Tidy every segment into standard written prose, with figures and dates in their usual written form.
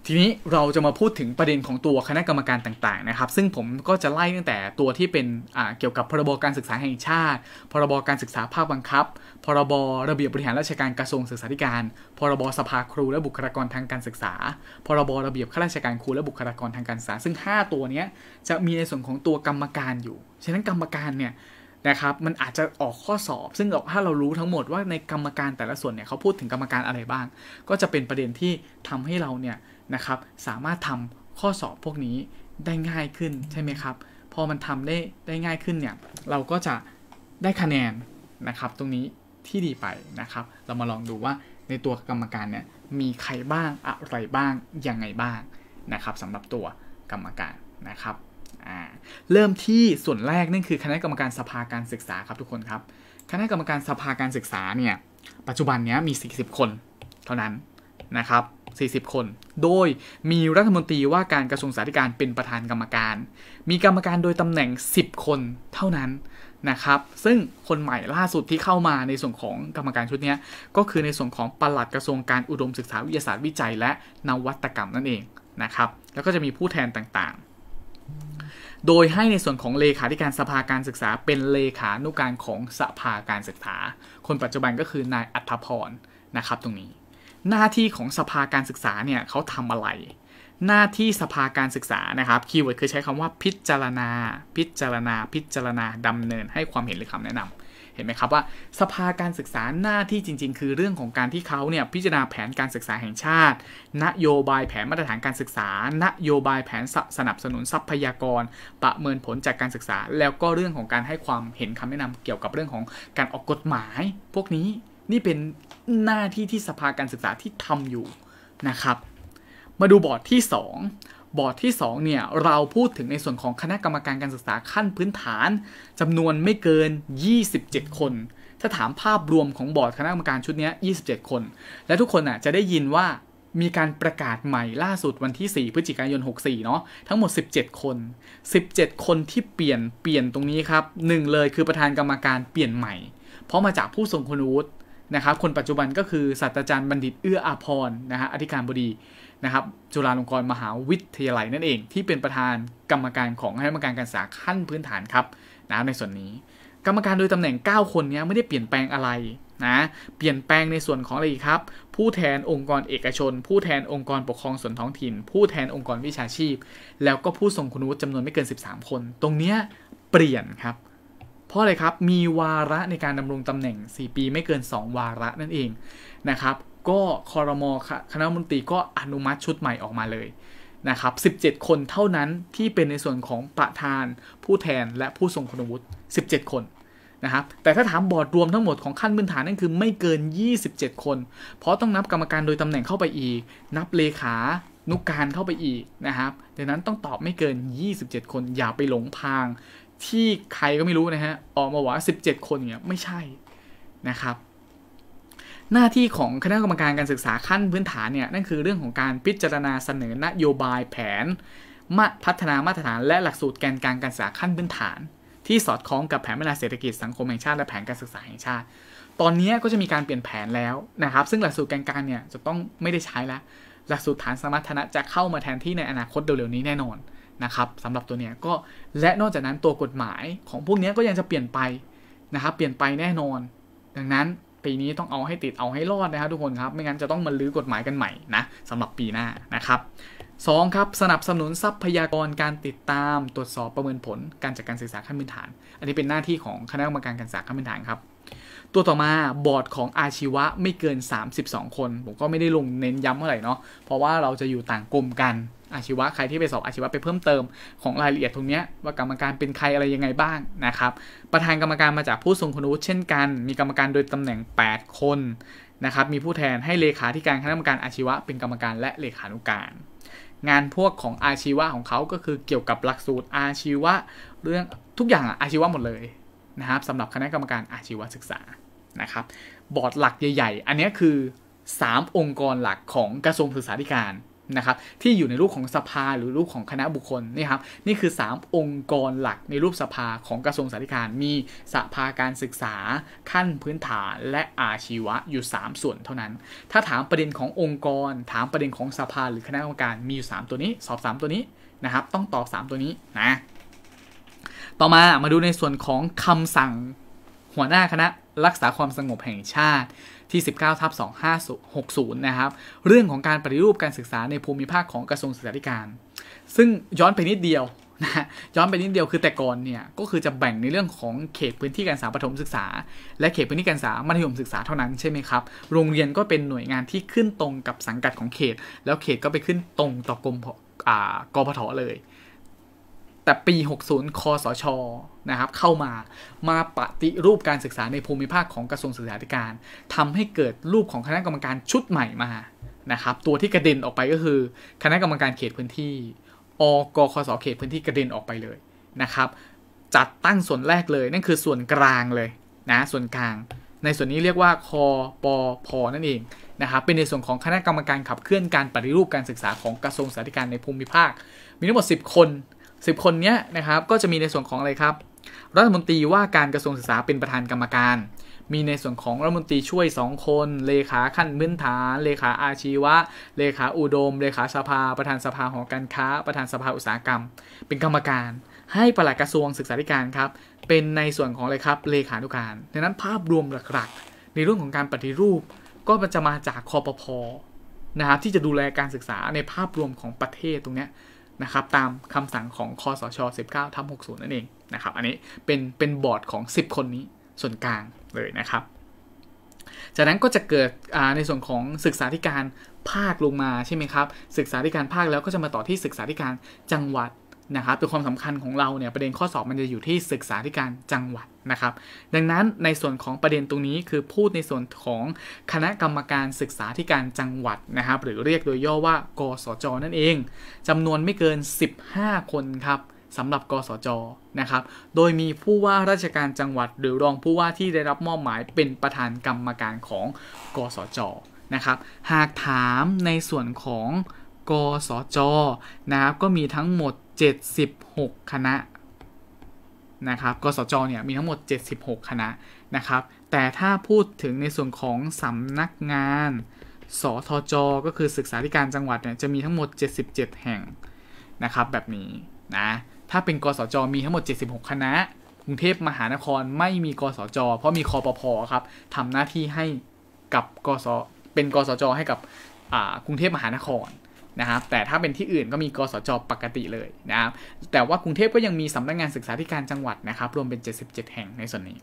ทีนี้เราจะมาพูดถึงประเด็นของตัวคณะกรรมการต่างๆนะครับซึ่งผมก็จะไล่ตั้งแต่ตัวที่เป็นเกี่ยวกับพรบการศึกษาแห่งชาติพรบการศึกษาภาคบังคับพรบระเบียบบริหารราชการกระทรวงศึกษาธิการพรบสภาครูและบุคลากรทางการศึกษาพรบระเบียบข้าราชการครูและบุคลากรทางการศึกษาซึ่ง5ตัวนี้จะมีในส่วนของตัวกรรมการอยู่ฉะนั้นกรรมการเนี่ยนะครับมันอาจจะออกข้อสอบซึ่งถ้าเรารู้ทั้งหมดว่าในกรรมการแต่ละส่วนเนี่ยเขาพูดถึงกรรมการอะไรบ้างก็จะเป็นประเด็นที่ทำให้เราเนี่ยนะครับสามารถทำข้อสอบพวกนี้ได้ง่ายขึ้นใช่ไหมครับพอมันทำได้ง่ายขึ้นเนี่ยเราก็จะได้คะแนนนะครับตรงนี้ที่ดีไปนะครับเรามาลองดูว่าในตัวกรรมการเนี่ยมีใครบ้างอะไรบ้างยังไงบ้างนะครับสำหรับตัวกรรมการนะครับเริ่มที่ส่วนแรกนั่นคือคณะกรรมการสภาการศึกษาครับทุกคนครับคณะกรรมการสภาการศึกษาเนี่ยปัจจุบันนี้มี40คนเท่านั้นนะครับ40คนโดยมีรัฐมนตรีว่าการกระทรวงศึกษาธิการเป็นประธานกรรมการมีกรรมการโดยตำแหน่ง10คนเท่านั้นนะครับซึ่งคนใหม่ล่าสุดที่เข้ามาในส่วนของกรรมการชุดนี้ก็คือในส่วนของปลัดกระทรวงการอุดมศึกษาวิทยาศาสตร์วิจัยและนวัตกรรมนั่นเองนะครับแล้วก็จะมีผู้แทนต่างๆโดยให้ในส่วนของเลขาธิการสภาการศึกษาเป็นเลขานุการของสภาการศึกษาคนปัจจุบันก็คือนายอัธพรนะครับตรงนี้หน้าที่ของสภาการศึกษาเนี่ยเขาทำอะไรหน้าที่สภาการศึกษานะครับคีย์เวิร์ดคือใช้คำว่าพิจารณาดำเนินให้ความเห็นหรือคำแนะนำเห็นไหมครับว่าสภาการศึกษาหน้าที่จริงๆคือเรื่องของการที่เขาเนี่ยพิจารณาแผนการศึกษาแห่งชาตินโยบายแผนมาตรฐานการศึกษานโยบายแผนสนับสนุนทรัพยากรประเมินผลจากการศึกษาแล้วก็เรื่องของการให้ความเห็นคำแนะนำเกี่ยวกับเรื่องของการออกกฎหมายพวกนี้นี่เป็นหน้าที่ที่สภาการศึกษาที่ทำอยู่นะครับมาดูบอร์ดที่2บอร์ดที่2เนี่ยเราพูดถึงในส่วนของคณะกรรมการการศึกษาขั้นพื้นฐานจำนวนไม่เกิน27คนถ้าถามภาพรวมของบอร์ดคณะกรรมการชุดนี้27คนและทุกคนจะได้ยินว่ามีการประกาศใหม่ล่าสุดวันที่4พฤศจิกายน64เนาะทั้งหมด17คน17คนที่เปลี่ยนตรงนี้ครับ1เลยคือประธานกรรมการเปลี่ยนใหม่เพราะมาจากผู้ทรงคุณวุฒินะครับคนปัจจุบันก็คือศาสตราจารย์บัณฑิตเอื้ออาภรณ์นะฮะอธิการบดีนะครับจุฬาลงกรณ์มหาวิทยาลัยนั่นเองที่เป็นประธานกรรมการของคณะกรรมการการศึกษาขั้นพื้นฐานครับนะในส่วนนี้กรรมการโดยตำแหน่ง9คนนี้ไม่ได้เปลี่ยนแปลงอะไรนะเปลี่ยนแปลงในส่วนของอะไรครับผู้แทนองค์กรเอกชนผู้แทนองค์กรปกครองส่วนท้องถิ่นผู้แทนองค์กรวิชาชีพแล้วก็ผู้ทรงคุณวุฒิจำนวนไม่เกิน13คนตรงนี้เปลี่ยนครับเพราะอะไรครับมีวาระในการดำรงตำแหน่ง4ปีไม่เกิน2วาระนั่นเองนะครับก็ครม.คณะรัฐมนตรีก็อนุมัติชุดใหม่ออกมาเลยนะครับ17คนเท่านั้นที่เป็นในส่วนของประธานผู้แทนและผู้ทรงคุณวุฒิ17คนนะครับแต่ถ้าถามบอร์ดรวมทั้งหมดของขั้นพื้นฐานนั่นคือไม่เกิน27คนเพราะต้องนับกรรมการโดยตำแหน่งเข้าไปอีกนับเลขานุการเข้าไปอีกนะครับดังนั้นต้องตอบไม่เกิน27คนอย่าไปหลงพรางที่ใครก็ไม่รู้นะฮะออกมาว่า17คนเนี่ยไม่ใช่นะครับหน้าที่ของคณะกรรมการการศึกษาขั้นพื้นฐานเนี่ยนั่นคือเรื่องของการพิจารณาเสนอนโยบายแผนพัฒนามาตรฐานและหลักสูตรแกนกลางการศึกษาขั้นพื้นฐานที่สอดคล้องกับแผนพัฒนาเศรษฐกิจสังคมแห่งชาติและแผนการศึกษาแห่งชาติตอนนี้ก็จะมีการเปลี่ยนแผนแล้วนะครับซึ่งหลักสูตรแกนกลางเนี่ยจะต้องไม่ได้ใช้แล้วหลักสูตรฐานสมรรถนะจะเข้ามาแทนที่ในอนาคตเร็วๆนี้แน่นอนนะครับสำหรับตัวเนี้ยก็และนอกจากนั้นตัวกฎหมายของพวกนี้ก็ยังจะเปลี่ยนไปนะครับเปลี่ยนไปแน่นอนดังนั้นปีนี้ต้องเอาให้ติดเอาให้รอดนะครับทุกคนครับไม่งั้นจะต้องมาลื้อกฎหมายกันใหม่นะสำหรับปีหน้านะครับ2ครับสนับสนุนทรัพยากรการติดตามตรวจสอบประเมินผลการจัดการศึกษาขั้นพื้นฐานอันนี้เป็นหน้าที่ของคณะกรรมการการศึกษาขั้นพื้นฐานครับตัวต่อมาบอร์ดของอาชีวะไม่เกิน32คนผมก็ไม่ได้ลงเน้นย้ำเท่าไหร่เนาะเพราะว่าเราจะอยู่ต่างกลุ่มกันอาชีวะใครที่ไปสอบอาชีวะไปเพิ่มเติมของรายละเอียดตรงนี้ว่ากรรมการเป็นใครอะไรยังไงบ้างนะครับประธานกรรมการมาจากผู้ทรงคุณวุฒิเช่นกันมีกรรมการโดยตำแหน่ง8คนนะครับมีผู้แทนให้เลขาธิการคณะกรรมการอาชีวะเป็นกรรมการและเลขานุการงานพวกของอาชีวะของเขาก็คือเกี่ยวกับหลักสูตรอาชีวะเรื่องทุกอย่างอาชีวะหมดเลยนะครับสำหรับคณะกรรมการอาชีวศึกษานะครับบอร์ดหลักใหญ่ๆอันนี้คือ3องค์กรหลักของกระทรวงศึกษาธิการนะครับที่อยู่ในรูปของสภาหรือรูปของคณะบุคคลนี่ครับนี่คือ3องค์กรหลักในรูปสภาของกระทรวงศึกษาธิการมีสภาการศึกษาขั้นพื้นฐานและอาชีวะอยู่3ส่วนเท่านั้นถ้าถามประเด็นขององค์กรถามประเด็นของสภาหรือคณะกรรมการมีอยู่3ตัวนี้สอบ3ตัวนี้นะครับต้องตอบ3ตัวนี้นะต่อมาดูในส่วนของคำสั่งหัวหน้าคณะรักษาความสงบแห่งชาติที่ 19/2560 นะครับเรื่องของการปฏิรูปการศึกษาในภูมิภาคของกระทรวงศึกษาธิการซึ่งย้อนไปนิดเดียวนะย้อนไปนิดเดียวคือแต่ก่อนเนี่ยก็คือจะแบ่งในเรื่องของเขตพื้นที่การศึกษาประถมศึกษาและเขตพื้นที่การศึกษามัธยมศึกษาเท่านั้นใช่ไหมครับโรงเรียนก็เป็นหน่วยงานที่ขึ้นตรงกับสังกัดของเขตแล้วเขตก็ไปขึ้นตรงต่อกพทเลยแต่ปี 60 คสช.นะครับเข้ามาปฏิรูปการศึกษาในภูมิภาคของกระทรวงศึกษาธิการทำให้เกิดรูปของคณะกรรมการชุดใหม่มานะครับตัวที่กระเด็นออกไปก็คือคณะกรรมการเขตพื้นที่กคส.เขตพื้นที่กระเด็นออกไปเลยนะครับจัดตั้งส่วนแรกเลยนั่นคือส่วนกลางเลยนะส่วนกลางในส่วนนี้เรียกว่าคปพ.นั่นเองนะครับเป็นในส่วนของคณะกรรมการขับเคลื่อนการปฏิรูปการศึกษาของกระทรวงศึกษาธิการในภูมิภาคมีทั้งหมด10 คนเนี้ยนะครับก็จะมีในส่วนของอะไรครับรัฐมนตรีว่าการกระทรวงศึกษาเป็นประธานกรรมการมีในส่วนของรัฐมนตรีช่วย2 คนเลขาขั้นพื้นฐานเลขาอาชีวะเลขาอุดมเลขาสภาประธานสภาหอการค้าประธานสภาอุตสาหกรรมเป็นกรรมการให้ปลัดกระทรวงศึกษาธิการครับเป็นในส่วนของอะไรครับเลขานุการดังนั้นภาพรวมหลักๆในเรื่องของการปฏิรูปก็จะมาจากคปพ.นะครับที่จะดูแลการศึกษาในภาพรวมของประเทศตรงเนี้ยนะครับตามคำสั่งของคสช. 19/60 นั่นเองนะครับอันนี้เป็นบอร์ดของ10 คนนี้ส่วนกลางเลยนะครับจากนั้นก็จะเกิดในส่วนของศึกษาธิการภาคลงมาใช่ไหมครับศึกษาธิการภาคแล้วก็จะมาต่อที่ศึกษาธิการจังหวัดนะครับตัวความสำคัญของเราเนี่ยประเด็นข้อสอบมันจะอยู่ที่ศึกษาธิการจังหวัดนะครับดังนั้นในส่วนของประเด็นตรงนี้คือพูดในส่วนของคณะกรรมการศึกษาธิการจังหวัดนะครับหรือเรียกโดยย่อว่ากสจ.นั่นเองจำนวนไม่เกิน15 คนครับสำหรับกสจ.นะครับโดยมีผู้ว่าราชการจังหวัดหรือรองผู้ว่าที่ได้รับมอบหมายเป็นประธานกรรมการของกสจ.นะครับหากถามในส่วนของกสจ.นะครับก็มีทั้งหมด76 คณะนะครับกสจ.เนี่ยมีทั้งหมด76 คณะนะครับแต่ถ้าพูดถึงในส่วนของสำนักงานสทจ.ก็คือศึกษาธิการจังหวัดเนี่ยจะมีทั้งหมด77 แห่งนะครับแบบนี้นะถ้าเป็นกสจ.มีทั้งหมด76 คณะกรุงเทพมหานครไม่มีกสจ.เพราะมีคปพ.ครับทำหน้าที่ให้กับเป็นกสจ.ให้กับกรุงเทพมหานครนะครับแต่ถ้าเป็นที่อื่นก็มีกสจ.ปกติเลยนะครับแต่ว่ากรุงเทพก็ยังมีสำนักงานศึกษาธิการจังหวัดนะครับรวมเป็น77 แห่งในส่วนนี้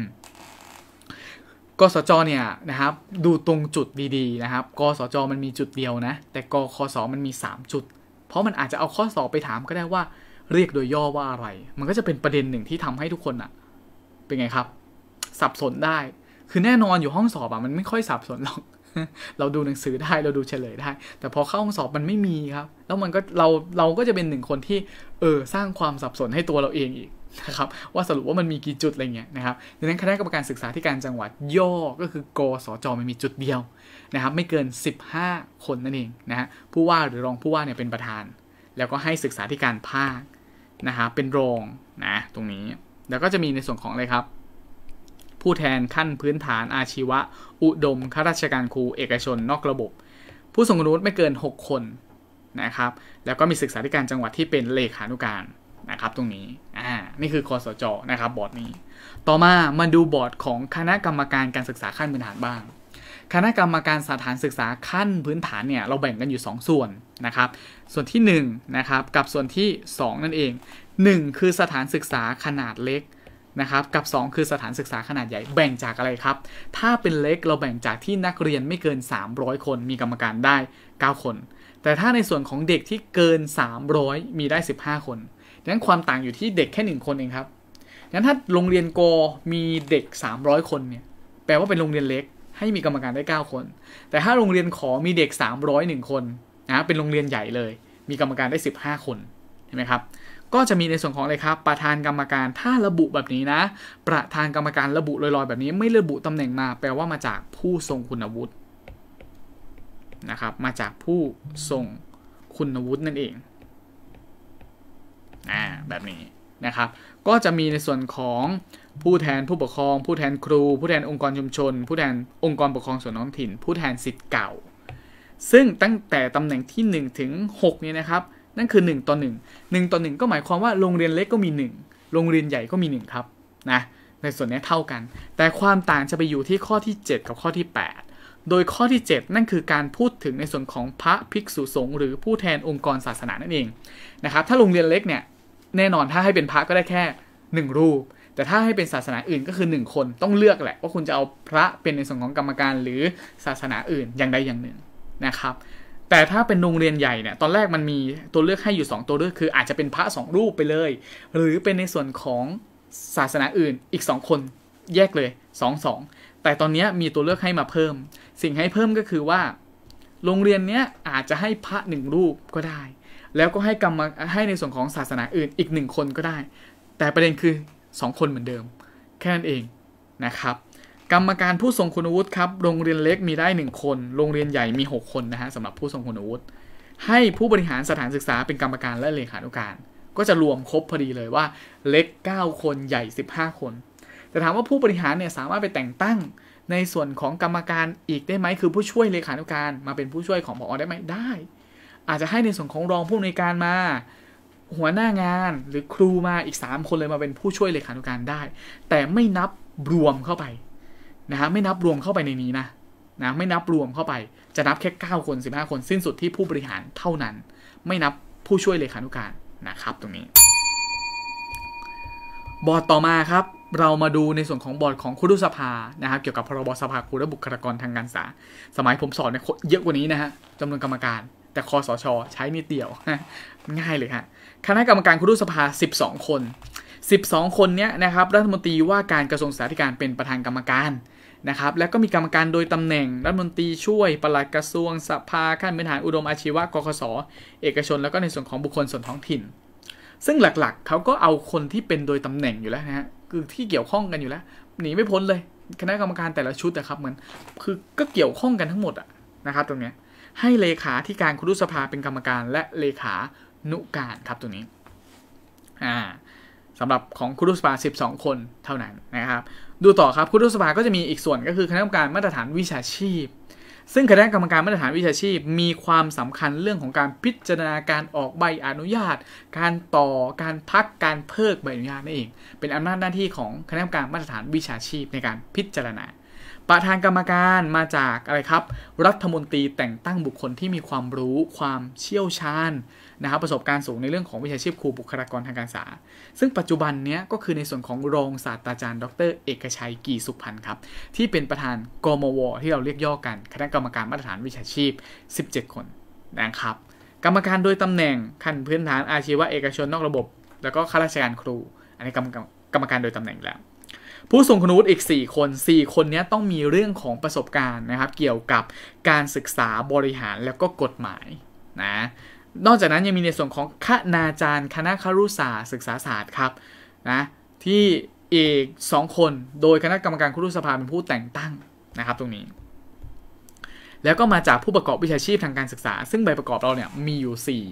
กสจ.เนี่ยนะครับดูตรงจุดดีๆนะครับกสจ.มันมีจุดเดียวนะแต่กคส.มันมี3 จุดเพราะมันอาจจะเอาข้อสอบไปถามก็ได้ว่าเรียกโดยย่อว่าอะไรมันก็จะเป็นประเด็นหนึ่งที่ทำให้ทุกคนเป็นไงครับสับสนได้คือแน่นอนอยู่ห้องสอบมันไม่ค่อยสับสนหรอกเราดูหนังสือได้เราดูเฉลยได้แต่พอเข้าห้องสอบมันไม่มีครับแล้วมันก็เราก็จะเป็น1 คนที่สร้างความสับสนให้ตัวเราเองอีกนะครับว่าสรุปว่ามันมีกี่จุดอะไรเงี้ยนะครับดังนั้นคณะกรรมการศึกษาธิการจังหวัดย่อก็คือกสจ.มันมีจุดเดียวนะครับไม่เกิน15 คนนั่นเองนะฮะผู้ว่าหรือรองผู้ว่าเนี่ยเป็นประธานแล้วก็ให้ศึกษาธิการภาคนะครับเป็นรองนะตรงนี้แล้วก็จะมีในส่วนของอะไรครับผู้แทนขั้นพื้นฐานอาชีวะอุดมข้าราชการครูเอกชนนอกระบบผู้ทรงคุณวุฒิไม่เกิน6 คนนะครับแล้วก็มีศึกษาธิการจังหวัดที่เป็นเลขานุการนะครับตรงนี้นี่คือคสจ.นะครับบอร์ดนี้ต่อมาดูบอร์ดของคณะกรรมการการศึกษาขั้นพื้นฐานบ้างคณะกรรมการสถานศึกษาขั้นพื้นฐานเนี่ยเราแบ่งกันอยู่2 ส่วนนะครับส่วนที่1นะครับกับส่วนที่2นั่นเอง1คือสถานศึกษาขนาดเล็กนะครับกับ2คือสถานศึกษาขนาดใหญ่แบ่งจากอะไรครับถ้าเป็นเล็กเราแบ่งจากที่นักเรียนไม่เกิน300 คนมีกรรมการได้9 คนแต่ถ้าในส่วนของเด็กที่เกิน300มีได้15 คนดังนั้นความต่างอยู่ที่เด็กแค่1 คนเองครับงั้นถ้าโรงเรียนกมีเด็ก300 คนเนี่ยแปลว่าเป็นโรงเรียนเล็กให้มีกรรมการได้9 คนแต่ถ้าโรงเรียนขอมีเด็ก301 คนนะเป็นโรงเรียนใหญ่เลยมีกรรมการได้15 คนเห็นไหมครับก็จะมีในส่วนของอะไรครับประธานกรรมการถ้าระบุแบบนี้นะประธานกรรมการระบุลอยๆแบบนี้ไม่ระบุตำแหน่งมาแปลว่ามาจากผู้ทรงคุณวุฒินะครับมาจากผู้ทรงคุณวุฒินั่นเองแบบนี้นะครับก็จะมีในส่วนของผู้แทนผู้ปกครองผู้แทนครูผู้แทนองค์กรชุมชนผู้แทนองค์กรปกครองส่วนท้องถิ่นผู้แทนศิษย์เก่าซึ่งตั้งแต่ตำแหน่งที่1ถึง6นี้นะครับนั่นคือ1 ต่อ 1 1 ต่อ 1ก็หมายความว่าโรงเรียนเล็กก็มี1โรงเรียนใหญ่ก็มี1ครับนะในส่วนนี้เท่ากันแต่ความต่างจะไปอยู่ที่ข้อที่7กับข้อที่8โดยข้อที่7นั่นคือการพูดถึงในส่วนของพระภิกษุสงฆ์หรือผู้แทนองค์กรศาสนานั่นเองนะครับถ้าโรงเรียนเล็กเนี่ยแน่นอนถ้าให้เป็นพระก็ได้แค่1รูปแต่ถ้าให้เป็นศาสนาอื่นก็คือ1คนต้องเลือกแหละว่าคุณจะเอาพระเป็นในส่วนของกรรมการหรือศาสนาอื่นอย่างใดอย่างหนึ่งนะครับแต่ถ้าเป็นโรงเรียนใหญ่เนี่ยตอนแรกมันมีตัวเลือกให้อยู่2ตัวเลือกคืออาจจะเป็นพระ2รูปไปเลยหรือเป็นในส่วนของศาสนาอื่นอีก2คนแยกเลย2 แต่ตอนนี้มีตัวเลือกให้มาเพิ่มสิ่งให้เพิ่มก็คือว่าโรงเรียนเนี้ยอาจจะให้พระ1รูปก็ได้แล้วก็ให้ในส่วนของศาสนาอื่นอีก1คนก็ได้แต่ประเด็นคือ2คนเหมือนเดิมแค่นั้นเองนะครับกรรมการผู้ทรงคุณวุฒิครับโรงเรียนเล็กมีได้1คนโรงเรียนใหญ่มี6คนนะฮะสำหรับผู้ทรงคุณวุฒิให้ผู้บริหารสถานศึกษาเป็นกรรมการและเลขานุการก็จะรวมครบพอดีเลยว่าเล็ก9คนใหญ่15คนแต่ถามว่าผู้บริหารเนี่ยสามารถไปแต่งตั้งในส่วนของกรรมการอีกได้ไหมคือผู้ช่วยเลขานุการมาเป็นผู้ช่วยของผอ.ได้ไหมได้อาจจะให้ในส่วนของรองผู้อำนวยการมาหัวหน้างานหรือครูมาอีก3คนเลยมาเป็นผู้ช่วยเลขานุการได้แต่ไม่นับรวมเข้าไปนะฮะไม่นับรวมเข้าไปในนี้นะไม่นับรวมเข้าไปจะนับแค่9คน15คนสิ้นสุดที่ผู้บริหารเท่านั้นไม่นับผู้ช่วยเลขานุการนะครับตรงนี้บอร์ดต่อมาครับเรามาดูในส่วนของบอร์ดของครุสภานะครับเกี่ยวกับพรบสภาครูและบุคลากรทางการศึกษาสมัยผมสอนเนี่ยเยอะกว่านี้นะฮะจำนวนกรรมการแต่คสช.ใช้นิดเดียวง่ายเลยฮะคณะกรรมการครุสภา12คน12คนเนี้ยนะครับรัฐมนตรีว่าการกระทรวงศึกษาธิการเป็นประธานกรรมการนะครับแล้วก็มีกรรมการโดยตำแหน่งรัฐมนตรีช่วยปลัดกระทรวงสภาขั้นพื้นฐานอุดมอาชีวะกคส.เอกชนแล้วก็ในส่วนของบุคคลส่วนท้องถิ่นซึ่งหลักๆเขาก็เอาคนที่เป็นโดยตำแหน่งอยู่แล้วนะฮะคือที่เกี่ยวข้องกันอยู่แล้วหนีไม่พ้นเลยคณะกรรมการแต่ละชุดนะครับเหมือนคือก็เกี่ยวข้องกันทั้งหมดนะครับตรงนี้ให้เลขาธิการครุสภาเป็นกรรมการและเลขานุการครับตรงนี้สำหรับของครุสภา12คนเท่านั้นนะครับดูต่อครับครุสภาก็จะมีอีกส่วนก็คือคณะกรรมการมาตรฐานวิชาชีพซึ่งคณะกรรมการมาตรฐานวิชาชีพมีความสำคัญเรื่องของการพิจารณาการออกใบอนุญาตการต่อการพักการเพิกใบอนุญาตนั่นเองเป็นอำนาจหน้าที่ของคณะกรรมการมาตรฐานวิชาชีพในการพิจารณาประธานกรรมการมาจากอะไรครับรัฐมนตรีแต่งตั้งบุคคลที่มีความรู้ความเชี่ยวชาญนะครับประสบการณ์สูงในเรื่องของวิชาชีพครูบุคลากรทางการศึกษาซึ่งปัจจุบันนี้ก็คือในส่วนของรองศาสตราจารย์ดร.เอกชัยกี่สุขพันธ์ครับที่เป็นประธานกมว.ที่เราเรียกย่อกันคณะกรรมการมาตรฐานวิชาชีพ17คนนะครับกรรมการโดยตำแหน่งขั้นพื้นฐานอาชีวะเอกชนนอกระบบแล้วก็ข้าราชการครูอันนี้กรรมการโดยตำแหน่งแล้วผู้ทรงคุณวุฒิอีก4คนนี้ต้องมีเรื่องของประสบการณ์นะครับเกี่ยวกับการศึกษาบริหารแล้วก็กฎหมายนะนอกจากนั้นยังมีในส่วนของคณาจารย์คณะครุศาสตร์ศึกษาศาสตร์ครับนะที่อีก2คนโดยคณะกรรมการครุสภาเป็นผู้แต่งตั้งนะครับตรงนี้แล้วก็มาจากผู้ประกอบวิชาชีพทางการศึกษาซึ่งใบประกอบเราเนี่ยมีอยู่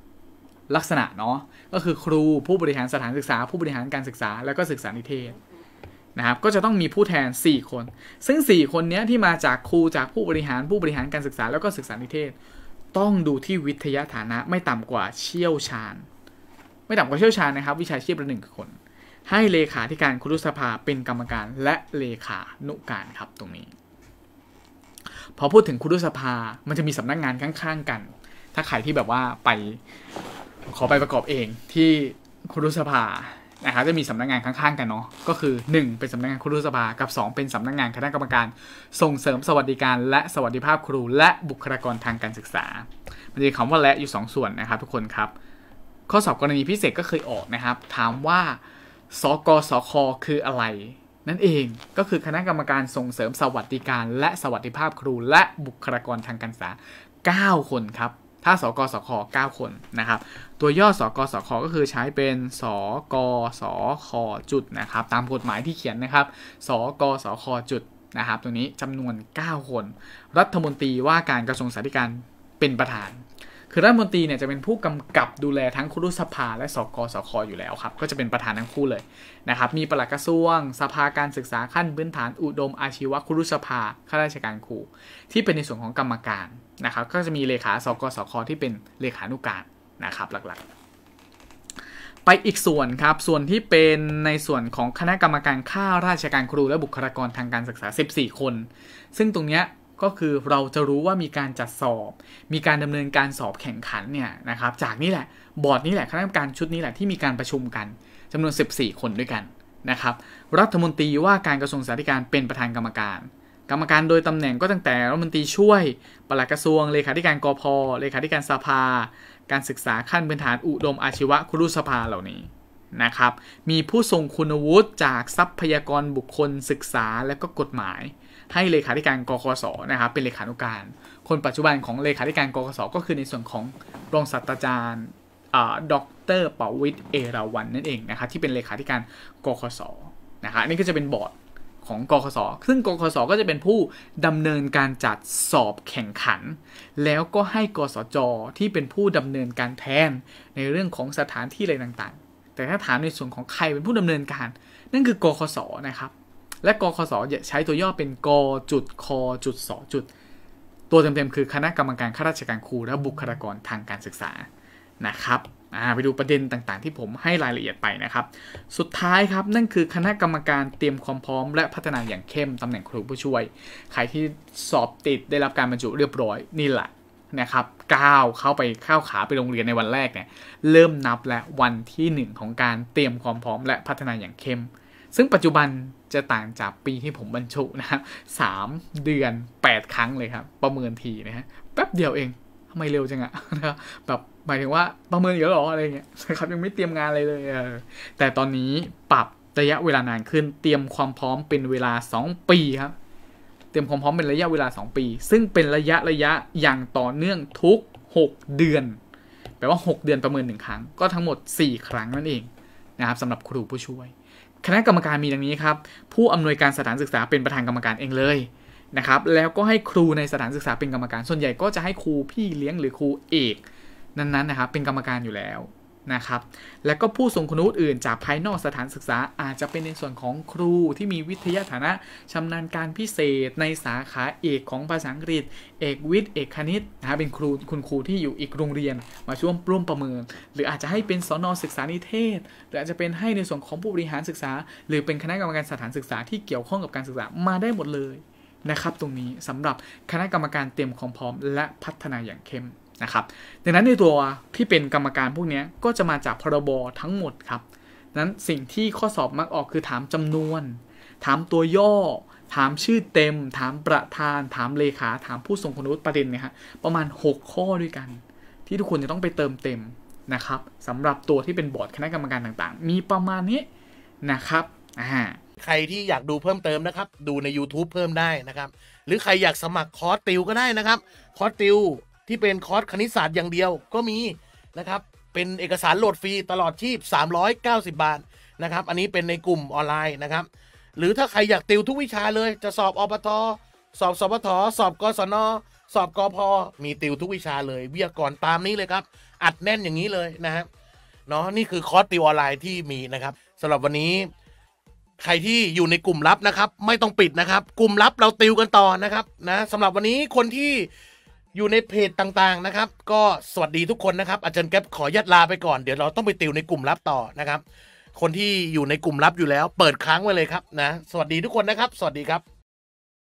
4ลักษณะเนาะก็คือครูผู้บริหารสถานศึกษาผู้บริหารการศึกษาแล้วก็ศึกษานิเทศนะครับก็จะต้องมีผู้แทน4คนซึ่ง4คนนี้ที่มาจากครูจากผู้บริหารการศึกษาแล้วก็ศึกษานิเทศต้องดูที่วิทยาฐานะไม่ต่ำกว่าเชี่ยวชาญนะครับวิชาชีพละ1คนให้เลขาธิการครุสภาเป็นกรรมการและเลขานุการครับตรงนี้พอพูดถึงครุสภามันจะมีสำนักงานข้างๆกันถ้าใครที่แบบว่าไปขอไปประกอบเองที่ครุสภานะครับจะมีสำนักงานข้างๆกันเนาะก็คือ1เป็นสำนักงานครุสภากับ2เป็นสำนักงานคณะกรรมการส่งเสริมสวัสดิการและสวัสดิภาพครูและบุคลากรทางการศึกษามันจะมีคำว่าและอยู่2ส่วนนะครับทุกคนครับข้อสอบกรณีพิเศษก็เคยออกนะครับถามว่าสกสคคืออะไรนั่นเองก็คือคณะกรรมการส่งเสริมสวัสดิการและสวัสดิภาพครูและบุคลากรทางการศึกษา9คนครับถ้าสกสค9คนนะครับตัวย่อสกสคก็คือใช้เป็นสกสคจุดนะครับตามกฎหมายที่เขียนนะครับสกสคจุดนะครับตรงนี้จำนวน9คนรัฐมนตรีว่าการกระทรวงศึกษาธิการเป็นประธานคือรัฐมนตรีเนี่ยจะเป็นผู้กำกับดูแลทั้งครุสภาและสกสคอยู่แล้วครับก็จะเป็นประธานทั้งคู่เลยนะครับมีปลัดกระทรวงสภาการศึกษาขั้นพื้นฐานอุดมอาชีวะครุสภาข้าราชการครูที่เป็นในส่วนของกรรมการนะครับก็จะมีเลขาสกสคที่เป็นเลขานุการนะครับหลักๆไปอีกส่วนครับส่วนที่เป็นในส่วนของคณะกรรมการข้าราชการครูและบุคลากรทางการศึกษา14คนซึ่งตรงเนี้ยก็คือเราจะรู้ว่ามีการจัดสอบมีการดำเนินการสอบแข่งขันเนี่ยนะครับจากนี่แหละบอร์ดนี่แหละคณะกรรมการชุดนี้แหละที่มีการประชุมกันจำนวน14คนด้วยกันนะครับรัฐมนตรีว่าการกระทรวงศึกษาธิการเป็นประธานกรรมการโดยตำแหน่งก็ตั้งแต่รัฐมนตรีช่วยปลัดกระทรวงเลขาธิการกพ.เลขาธิการสภาการศึกษาขั้นพื้นฐานอุดมอาชีวะครุสภาเหล่านี้นะครับมีผู้ทรงคุณวุฒิจากทรัพยากรบุคคลศึกษาและก็กฎหมายให้เลขาธิการกคสนะครับเป็นเลขานุการคนปัจจุบันของเลขาธิการกคสก็คือในส่วนของรองศาสตราจารย์ดร.ปวิตร เอราวัณนั่นเองนะครับที่เป็นเลขาธิการกคสนะครับนี่ก็จะเป็นบอร์ดของกคสซึ่งกคสก็จะเป็นผู้ดำเนินการจัดสอบแข่งขันแล้วก็ให้กสจที่เป็นผู้ดำเนินการแทนในเรื่องของสถานที่อะไรต่างๆแต่ถ้าถามในส่วนของใครเป็นผู้ดำเนินการนั่นคือกคสนะครับและกคสใช้ตัวย่อเป็นกจุดคจุดสจุดตัวเต็มๆคือคณะกรรมการข้าราชการครูและบุคลากรทางการศึกษานะครับไปดูประเด็นต่างๆที่ผมให้รายละเอียดไปนะครับสุดท้ายครับนั่นคือคณะกรรมการเตรียมความพร้อมและพัฒนาอย่างเข้มตำแหน่งครูผู้ช่วยใครที่สอบติดได้รับการบรรจุเรียบร้อยนี่แหละนะครับก้าวเข้าขาไปโรงเรียนในวันแรกเนี่ยเริ่มนับและวันที่1ของการเตรียมความพร้อมและพัฒนาอย่างเข้มซึ่งปัจจุบันจะต่างจากปีที่ผมบรรจุนะครับ3 เดือน8 ครั้งเลยครับประเมินทีนะฮะแป๊บเดียวเองทำไมเร็วจังอะนะครับแบบหมายถึงว่าประเมินเยอะหรออะไรเงี้ยนะครับยังไม่เตรียมงานเลยแต่ตอนนี้ปรับระยะเวลานานขึ้นเตรียมความพร้อมเป็นเวลา2 ปีครับเตรียมความพร้อมเป็นระยะเวลา2 ปีซึ่งเป็นระยะอย่างต่อเนื่องทุก6 เดือนแปลว่า6 เดือนประเมิน1 ครั้งก็ทั้งหมด4 ครั้งนั่นเองนะครับสำหรับครูผู้ช่วยคณะกรรมการมีดังนี้ครับผู้อำนวยการสถานศึกษาเป็นประธานกรรมการเองเลยนะครับแล้วก็ให้ครูในสถานศึกษาเป็นกรรมการส่วนใหญ่ก็จะให้ครูพี่เลี้ยงหรือครูเอกนั้นๆนะครับเป็นกรรมการอยู่แล้วนะครับแล้วก็ผู้ทรงคุณวุฒิอื่นจากภายนอกสถานศึกษาอาจจะเป็นในส่วนของครูที่มีวิทยาฐานะชำนาญการพิเศษในสาขาเอกของภาษาอังกฤษเอกวิทย์เอกคณิตนะเป็นคุณครูที่อยู่อีกโรงเรียนมาช่วยร่วมประเมินหรืออาจจะให้เป็นสน.ศึกษานิเทศหรืออาจจะเป็นให้ในส่วนของผู้บริหารศึกษาหรือเป็นคณะกรรมการสถานศึกษาที่เกี่ยวข้องกับการศึกษามาได้หมดเลยนะครับตรงนี้สำหรับคณะกรรมการเตรียมความพร้อมและพัฒนาอย่างเข้มนะครับดังนั้นในตัวที่เป็นกรรมการพวกนี้ก็จะมาจากพรบทั้งหมดครับนั้นสิ่งที่ข้อสอบมักออกคือถามจำนวนถามตัวย่อถามชื่อเต็มถามประธานถามเลขาถามผู้ทรงคุณวุฒิประเด็นเนี่ยฮะประมาณ6 ข้อด้วยกันที่ทุกคนจะต้องไปเติมเต็มนะครับสำหรับตัวที่เป็นบอร์ดคณะกรรมการต่างๆมีประมาณนี้นะครับใครที่อยากดูเพิ่มเติมนะครับดูใน YouTube เพิ่มได้นะครับหรือใครอยากสมัครคอร์สติวก็ได้นะครับคอร์สติวที่เป็นคอร์สคณิตศาสตร์อย่างเดียวก็มีนะครับเป็นเอกสารโหลดฟรีตลอดชีพ390 บาทนะครับอันนี้เป็นในกลุ่มออนไลน์นะครับหรือถ้าใครอยากติวทุกวิชาเลยจะสอบอบต.สอบสปท.สอบกศน.สอบกพ.มีติวทุกวิชาเลยวิทยากรตามนี้เลยครับอัดแน่นอย่างนี้เลยนะครับเนาะนี่คือคอร์สติวออนไลน์ที่มีนะครับสำหรับวันนี้ใครที่อยู่ในกลุ่มลับนะครับไม่ต้องปิดนะครับกลุ่มลับเราติวกันต่อนะครับนะสำหรับวันนี้คนที่อยู่ในเพจต่างๆนะครับก็สวัสดีทุกคนนะครับอาจารย์แก๊ปขอยัดลาไปก่อนเดี๋ยวเราต้องไปติวในกลุ่มลับต่อนะครับคนที่อยู่ในกลุ่มลับอยู่แล้วเปิดค้างไว้เลยครับนะสวัสดีทุกคนนะครับสวัสดีครับ